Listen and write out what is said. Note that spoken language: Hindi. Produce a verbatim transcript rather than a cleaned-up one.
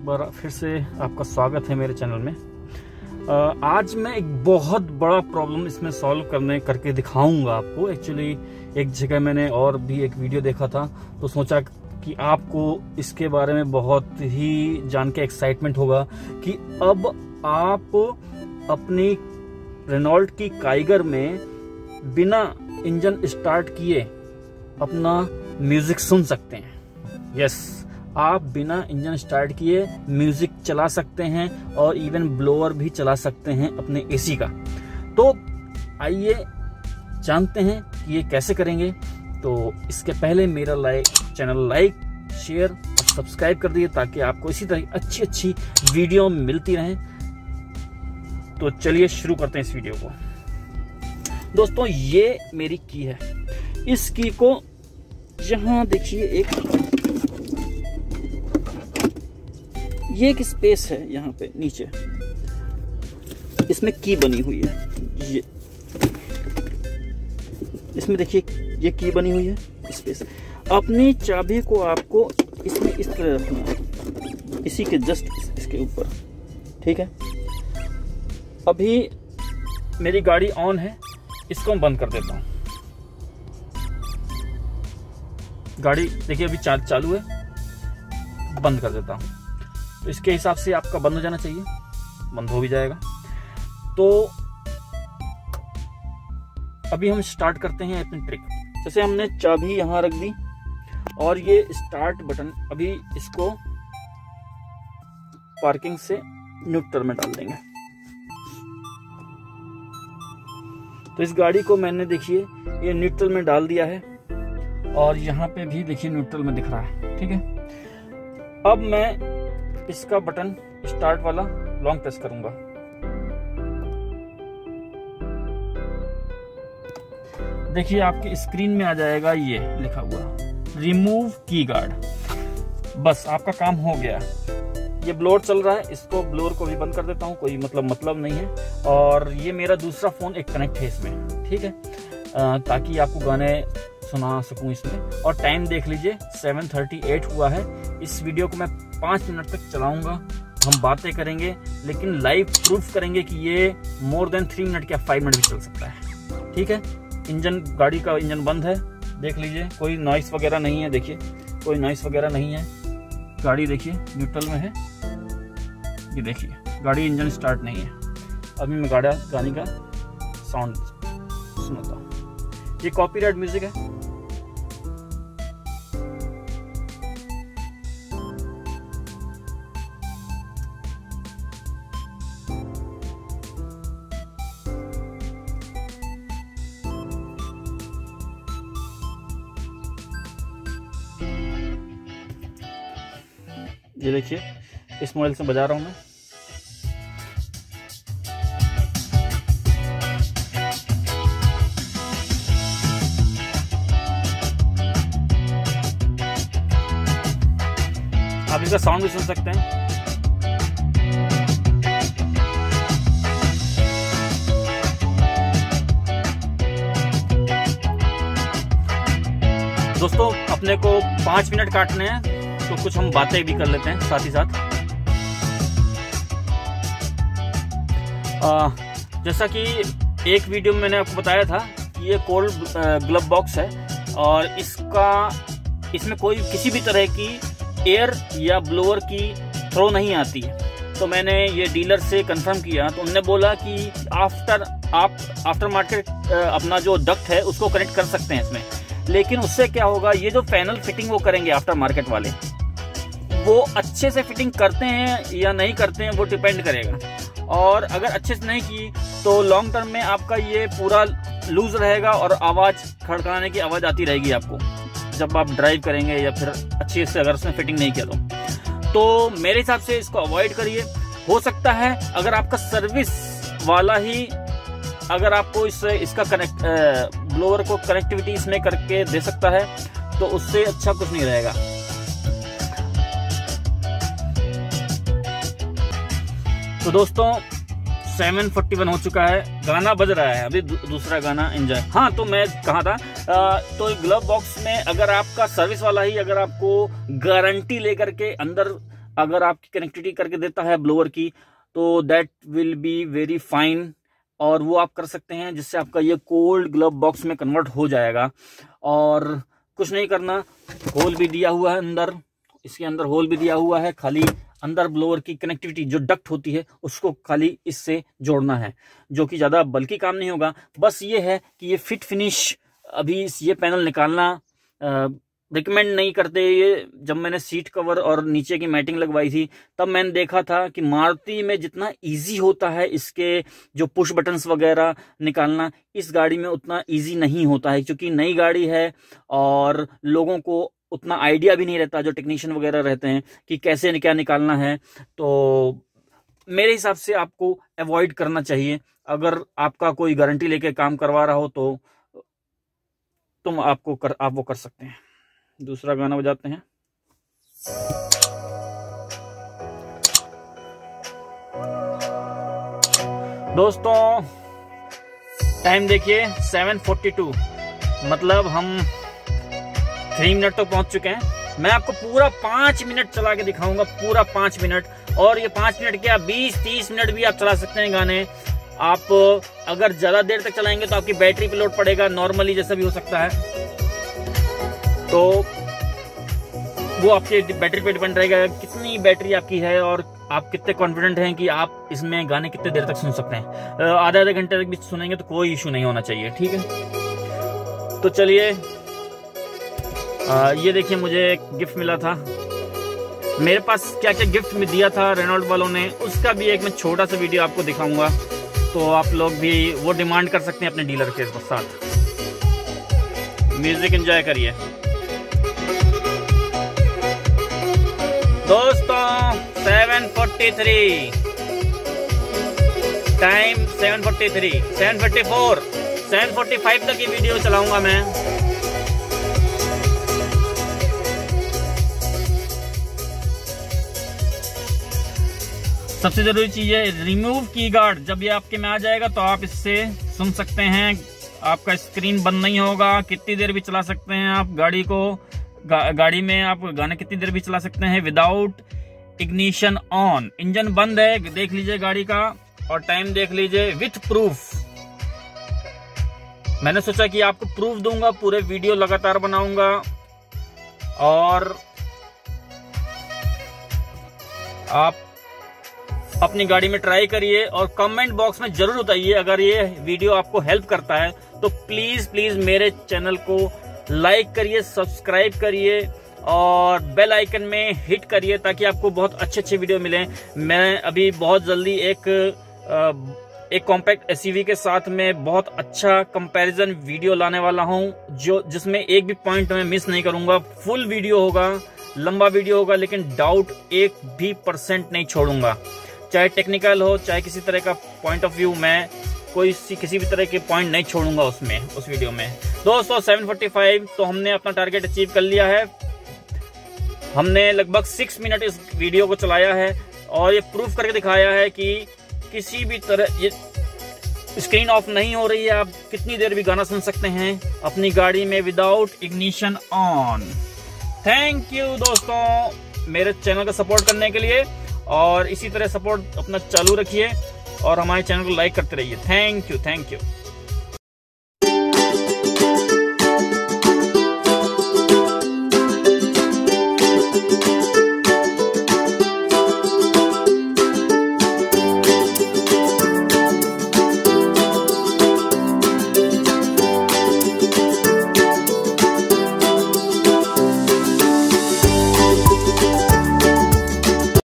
एक बार फिर से आपका स्वागत है मेरे चैनल में। आज मैं एक बहुत बड़ा प्रॉब्लम इसमें सॉल्व करने करके दिखाऊंगा आपको। एक्चुअली एक जगह मैंने और भी एक वीडियो देखा था तो सोचा कि आपको इसके बारे में बहुत ही जान के एक्साइटमेंट होगा कि अब आप अपनी रेनॉल्ट की काइगर में बिना इंजन स्टार्ट किए अपना म्यूजिक सुन सकते हैं। यस, आप बिना इंजन स्टार्ट किए म्यूजिक चला सकते हैं और इवन ब्लोअर भी चला सकते हैं अपने एसी का। तो आइए जानते हैं कि ये कैसे करेंगे। तो इसके पहले मेरा लाइक चैनल लाइक शेयर और सब्सक्राइब कर दीजिए ताकि आपको इसी तरह अच्छी अच्छी वीडियो मिलती रहें। तो चलिए शुरू करते हैं इस वीडियो को। दोस्तों, ये मेरी की है। इस की को यहां देखिए, एक ये एक स्पेस है यहाँ पे नीचे, इसमें की बनी हुई है। ये इसमें देखिए ये की बनी हुई है स्पेस। अपनी चाबी को आपको इसमें इस तरह रखना है, इसी के जस्ट इसके ऊपर, ठीक है। अभी मेरी गाड़ी ऑन है, इसको मैं बंद कर देता हूँ। गाड़ी देखिए अभी चा, चालू है, बंद कर देता हूँ। तो इसके हिसाब से आपका बंद हो जाना चाहिए, बंद हो भी जाएगा। तो अभी हम स्टार्ट करते हैं अपनी ट्रिक। जैसे हमने चाबी यहां रख दी और ये स्टार्ट बटन, अभी इसको पार्किंग से न्यूट्रल में डाल देंगे। तो इस गाड़ी को मैंने देखिए ये न्यूट्रल में डाल दिया है और यहाँ पे भी देखिए न्यूट्रल में दिख रहा है, ठीक है। अब मैं इसका बटन स्टार्ट वाला लॉन्ग प्रेस करूंगा। देखिए आपकी स्क्रीन में आ जाएगा ये लिखा हुआ रिमूव की गार्ड। बस आपका काम हो गया। ये ब्लोअर चल रहा है, इसको ब्लोअर को भी बंद कर देता हूँ, कोई मतलब मतलब नहीं है। और ये मेरा दूसरा फोन एक कनेक्ट है इसमें, ठीक है, ताकि आपको गाने सुना सकूं इसमें। और टाइम देख लीजिए सेवन थर्टी एट हुआ है। इस वीडियो को मैं पाँच मिनट तक चलाऊंगा, हम बातें करेंगे, लेकिन लाइव प्रूफ करेंगे कि ये मोर देन थ्री मिनट या फाइव मिनट भी चल सकता है, ठीक है। इंजन, गाड़ी का इंजन बंद है, देख लीजिए, कोई नॉइस वगैरह नहीं है। देखिए कोई नॉइस वगैरह नहीं है। गाड़ी देखिए न्यूट्रल में है, ये देखिए गाड़ी इंजन स्टार्ट नहीं है। अभी मैं गाड़ा गाने का साउंड सुनाता हूँ। ये कॉपीराइट म्यूजिक है। ये देखिए इस मोबाइल से बजा रहा हूं मैं। आप इसका साउंड भी सुन सकते हैं। दोस्तों, अपने को पांच मिनट काटने हैं तो कुछ हम बातें भी कर लेते हैं साथ ही साथ। आ, जैसा कि एक वीडियो में मैंने आपको बताया था कि ये कोल्ड ग्लव बॉक्स है और इसका इसमें कोई किसी भी तरह की एयर या ब्लोअर की थ्रो नहीं आती है। तो मैंने ये डीलर से कंफर्म किया तो उन्होंने बोला कि आफ्टर आप आफ्टर मार्केट अपना जो डक्ट है उसको कनेक्ट कर सकते हैं इसमें। लेकिन उससे क्या होगा, ये जो पैनल फिटिंग वो करेंगे आफ्टर मार्केट वाले, वो अच्छे से फिटिंग करते हैं या नहीं करते हैं वो डिपेंड करेगा। और अगर अच्छे से नहीं की तो लॉन्ग टर्म में आपका ये पूरा लूज रहेगा और आवाज़, खड़खड़ाने की आवाज़ आती रहेगी आपको जब आप ड्राइव करेंगे या फिर अच्छे से अगर उसमें फिटिंग नहीं किया तो। तो मेरे हिसाब से इसको अवॉइड करिए। हो सकता है अगर आपका सर्विस वाला ही अगर आपको इस इसका कनेक्ट ब्लोअर को कनेक्टिविटी इसमें करके दे सकता है तो उससे अच्छा कुछ नहीं रहेगा। तो दोस्तों सेवन फोर्टी वन हो चुका है, गाना बज रहा है, अभी दू, दूसरा गाना एंजॉय। हाँ, तो मैं कहा था आ, तो ग्लव बॉक्स में अगर आपका सर्विस वाला ही अगर आपको गारंटी लेकर के अंदर अगर आपकी कनेक्टिविटी करके देता है ब्लोअर की तो that will be very fine, और वो आप कर सकते हैं जिससे आपका ये कोल्ड ग्लव बॉक्स में कन्वर्ट हो जाएगा। और कुछ नहीं करना, होल भी दिया हुआ है अंदर, इसके अंदर होल भी दिया हुआ है, खाली अंदर ब्लोअर की कनेक्टिविटी जो डक्ट होती है उसको खाली इससे जोड़ना है, जो कि ज़्यादा बल्कि काम नहीं होगा। बस ये है कि ये फिट फिनिश अभी ये पैनल निकालना रिकमेंड नहीं करते। ये जब मैंने सीट कवर और नीचे की मैटिंग लगवाई थी तब मैंने देखा था कि मारुति में जितना इजी होता है इसके जो पुश बटन्स वगैरह निकालना, इस गाड़ी में उतना इजी नहीं होता है, क्योंकि नई गाड़ी है और लोगों को उतना आइडिया भी नहीं रहता, जो टेक्नीशियन वगैरह रहते हैं, कि कैसे क्या निकालना है। तो मेरे हिसाब से आपको अवॉइड करना चाहिए। अगर आपका कोई गारंटी लेके काम करवा रहा हो तो तुम आपको कर आप वो कर सकते हैं। दूसरा गाना बजाते हैं। दोस्तों टाइम देखिए सेवन फोर्टी टू, मतलब हम थ्री मिनट तक पहुंच चुके हैं। मैं आपको पूरा पांच मिनट चला के दिखाऊंगा, पूरा पांच मिनट। और ये पांच मिनट क्या बीस तीस मिनट भी आप चला सकते हैं गाने। आप अगर ज्यादा देर तक चलाएंगे तो आपकी बैटरी पे लोड पड़ेगा, नॉर्मली जैसा भी हो सकता है, तो वो आपके बैटरी पे डिपेंड रहेगा कितनी बैटरी आपकी है और आप कितने कॉन्फिडेंट हैं कि आप इसमें गाने कितने देर तक सुन सकते हैं। आधे आधे घंटे तक भी सुनेंगे तो कोई इशू नहीं होना चाहिए, ठीक है। तो चलिए, ये देखिए मुझे एक गिफ्ट मिला था। मेरे पास क्या क्या गिफ्ट में दिया था रेनॉल्ट वालों ने, उसका भी एक मैं छोटा सा वीडियो आपको दिखाऊंगा, तो आप लोग भी वो डिमांड कर सकते हैं अपने डीलर के साथ। म्यूजिक एंजॉय करिए दोस्तों। Seven forty three time, seven forty three, seven forty four, seven forty five तक ये वीडियो चलाऊंगा मैं। सबसे जरूरी चीज है रिमूव की गार्ड। जब ये आपके में आ जाएगा तो आप इससे सुन सकते हैं, आपका स्क्रीन बंद नहीं होगा, कितनी देर भी चला सकते हैं आप गाड़ी को। गा, गाड़ी में आप गाने कितनी देर भी चला सकते हैं विदाउट इग्निशन ऑन। इंजन बंद है, देख लीजिए गाड़ी का, और टाइम देख लीजिए विथ प्रूफ। मैंने सोचा कि आपको प्रूफ दूंगा, पूरे वीडियो लगातार बनाऊंगा। और आप अपनी गाड़ी में ट्राई करिए और कमेंट बॉक्स में जरूर बताइए अगर ये वीडियो आपको हेल्प करता है तो प्लीज प्लीज मेरे चैनल को लाइक करिए, सब्सक्राइब करिए और बेल आइकन में हिट करिए ताकि आपको बहुत अच्छे अच्छे वीडियो मिलें। मैं अभी बहुत जल्दी एक एक कॉम्पैक्ट एसयूवी के साथ में बहुत अच्छा कंपैरिजन वीडियो लाने वाला हूं, जो जिसमें एक भी पॉइंट मैं मिस नहीं करूंगा। फुल वीडियो होगा, लंबा वीडियो होगा, लेकिन डाउट एक भी परसेंट नहीं छोड़ूंगा। चाहे टेक्निकल हो, चाहे किसी तरह का पॉइंट ऑफ व्यू, मैं कोई सी, किसी भी तरह के पॉइंट नहीं छोड़ूंगा उसमें, उस वीडियो में। दोस्तों सेवन फोर्टी फाइव, तो हमने अपना टारगेट अचीव कर लिया है। हमने लगभग सिक्स मिनट इस वीडियो को चलाया है और ये प्रूफ करके दिखाया है कि किसी भी तरह ये स्क्रीन ऑफ नहीं हो रही है, आप कितनी देर भी गाना सुन सकते हैं अपनी गाड़ी में without ignition on. Thank you दोस्तों मेरे चैनल का सपोर्ट करने के लिए, और इसी तरह सपोर्ट अपना चालू रखिए और हमारे चैनल को लाइक करते रहिए। Thank you thank you.